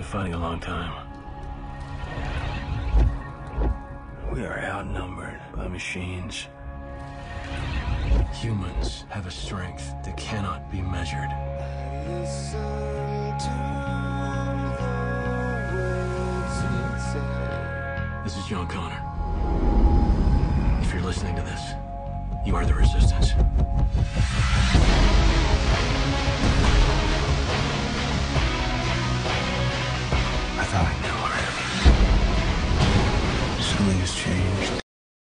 fighting a long time. We are outnumbered by machines. Humans have a strength that cannot be measured. This is John Connor. If you're listening to this, you are the Resistance.